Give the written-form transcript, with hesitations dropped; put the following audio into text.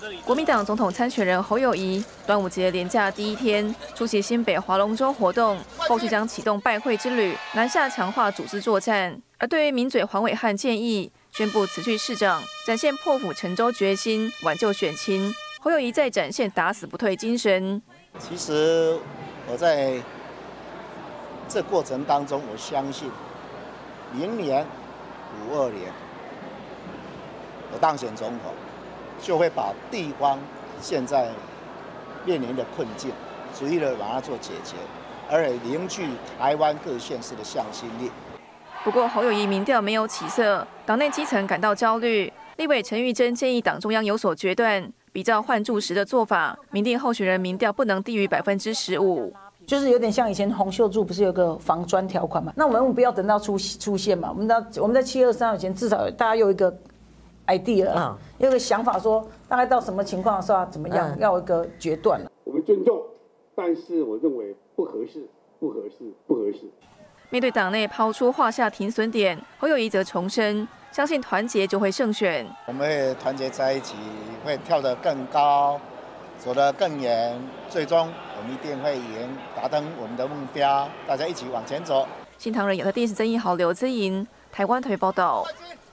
国民党总统参选人侯友宜，端午节连假第一天出席新北划龙舟活动，后续将启动拜会之旅，南下强化组织作战。而对于名嘴黄伟汉建议宣布辞去市长，展现破釜沉舟决心，挽救选情，侯友宜再展现打死不退精神。 其实我在这过程当中，我相信明年52年我当选总统，就会把地方现在面临的困境，逐一的把它做解决，而且凝聚台湾各县市的向心力。 不过侯友宜民调没有起色，党内基层感到焦虑。立委陈玉珍建议党中央有所决断，比照换柱时的做法，明定候选人民调不能低于15%。 就是有点像以前洪秀柱不是有个防专条款嘛？那我们不要等到出现嘛，我们在723以前，至少大家有一个 idea，有一个想法说大概到什么情况的时候怎么样，要有一个决断了。 我们尊重，但是我认为不合适。 面对党内抛出画下停损点，侯友宜则重申，相信团结就会胜选。 我们会团结在一起，会跳得更高，走得更远，最终我们一定会赢，达成我们的目标。大家一起往前走。 新唐人亚太电视曾一豪、刘姿莹，台湾台北报道。